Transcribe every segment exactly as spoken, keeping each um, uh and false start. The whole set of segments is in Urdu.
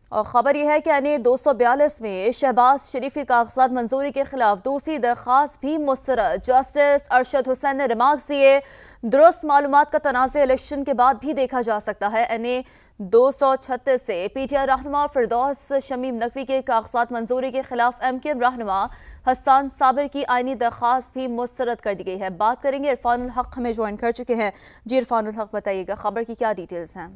اور خبر یہ ہے کہ این اے دو سو بیالیس میں شہباز شریف کی کاغذات منظوری کے خلاف دوسری درخواست بھی مسترد۔ جسٹس ارشد حسین نے ریمارکس دیے، درست معلومات کا تنازع الیکشن کے بعد بھی دیکھا جا سکتا ہے۔ این اے دو سو چھتیس سے پی ٹی آئی رہنما فردوس شمیم نقوی کے کاغذات منظوری کے خلاف ایم کیو ایم رہنما حسان صابر کی آئینی درخواست بھی مسترد کر دی گئی ہے۔ بات کریں گے، عرفان الحق ہمیں جوائن کر چکے ہیں۔ جی عرفان الحق، بتائیے گا خبر کی کیا ڈیٹیلز ہیں؟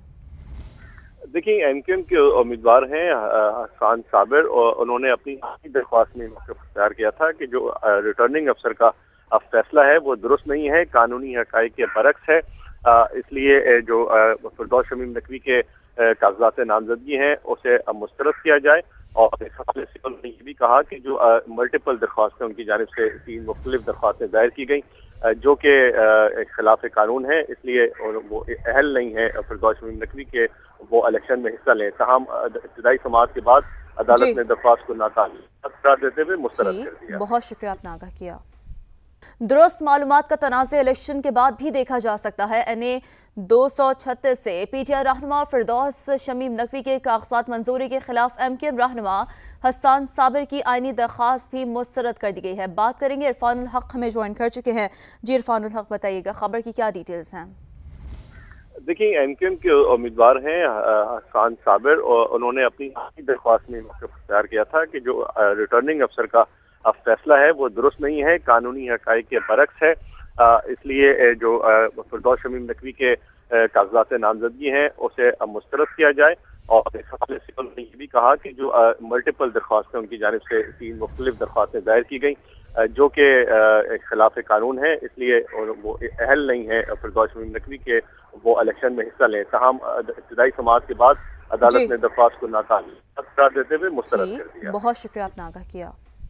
دیکھیں، ایم کیو ایم کے امیدوار ہیں حسان صابر، اور انہوں نے اپنی درخواست میں موقف اختیار کیا تھا کہ جو ریٹرننگ افسر کا فیصلہ ہے وہ درست نہیں ہے، قانونی حقائق کے برعکس ہے، اس لیے جو فردوس شمیم نقوی کے کاغذات نامزدگی ہیں اسے مسترد کیا جائے۔ اور اس حوالے سے انہوں نے یہ بھی کہا کہ جو ملٹیپل درخواستیں ان کی جانب سے تین مختلف درخواستیں دائر کی گئیں جو کہ خلاف قانون ہے، اس لیے وہ اہل نہیں ہے فردوس شمیم نقوی کے وہ الیکشن میں حصہ لیں۔ تاہم ابتدائی سماعت کے بعد عدالت جی نے درخواست کو ناقابل قرار دیتے ہوئے مسترد کر دیا۔ بہت شکریہ، آپ نے آگاہ کیا۔ درست معلومات کا تنازع الیکشن کے بعد بھی دیکھا جا سکتا ہے۔ این اے دو سو چھتیس سے پی ٹی آئی رہنما فردوس شمیم نقوی کے کاغذات منظوری کے خلاف ایم کیو ایم رہنما حسان صابر کی آئینی درخواست بھی مسترد کر دی گئی ہے۔ بات کریں گے، عرفان الحق ہمیں جوائن کر چکے ہیں۔ جی عرفان الحق، بتائیے گا خبر کی کیا ڈیٹیلز ہیں؟ دیکھیں، ایم کیو ایم کے امیدوار ہیں حسان صابر، اور انہوں نے اپنی درخواست میں موقف اختیار کیا تھا کہ جو ریٹرننگ افسر کا فیصلہ ہے وہ درست نہیں ہے، قانونی حقائق کے برعکس ہے، اس لیے جو فردوس شمیم نقوی کے کاغذات نامزدگی ہیں اسے مسترد کیا جائے۔ اور اس حوالے سے انہوں نے یہ بھی کہا کہ جو ملٹیپل درخواستیں ان کی جانب سے تین مختلف درخواستیں دائر کی گئیں جو کہ خلاف قانون ہے، اس لیے وہ اہل نہیں ہے فردوس شمیم نقوی کے وہ الیکشن میں حصہ لیں۔ تاہم ابتدائی سماعت کے بعد عدالت نے درخواست کو ناقابل قرار دیتے ہوئے مسترد کر دیا۔ بہت شکریہ، آپ نے آگاہ کیا۔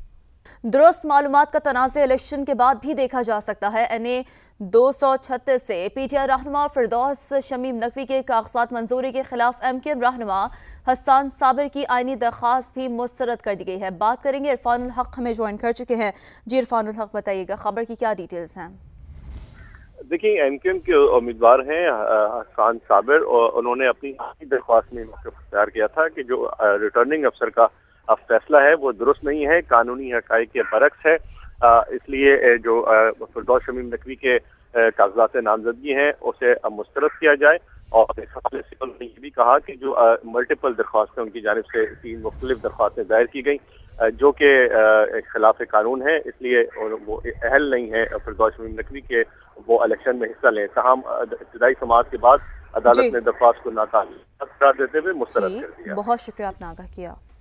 درست معلومات کا تنازع الیکشن کے بعد بھی دیکھا جا سکتا ہے۔ این اے دو سو چھتیس سے پی ٹی آئی رہنما فردوس شمیم نقوی کے کاغذات منظوری کے خلاف ایم کیو ایم رہنما حسان صابر کی آئینی درخواست بھی مسترد کر دی گئی ہے۔ بات کریں گے، عرفان الحق ہمیں جوائن کر چکے ہیں۔ جی عرفان الحق، بتائیے گا خبر کی کیا ڈیٹیلز ہیں؟ دیکھیں، ایم کیو ایم کے امیدوار ہیں حسان صابر، اور انہوں نے اپنی درخواست میں موقف اختیار کیا تھا کہ جو ریٹرننگ افسر کا فیصلہ ہے وہ درست نہیں ہے، قانونی حقائق کے برعکس ہے، اس لیے جو فردوس شمیم نقوی کے کاغذات نامزدگی ہیں اسے مسترد کیا جائے۔ اور اس حوالے سے انہوں نے یہ بھی کہا کہ جو ملٹیپل درخواستیں ان کی جانب سے تین مختلف درخواستیں دائر کی گئیں جو کہ خلاف قانون ہے، اس لیے وہ اہل نہیں ہے فردوس شمیم نقوی کے وہ الیکشن میں حصہ لیں۔ تاہم ابتدائی سماعت کے بعد عدالت نے درخواست کو ناقابل قرار دیتے ہوئے مسترد کر دیا۔ بہت شکریہ، آپ نے آگاہ کیا۔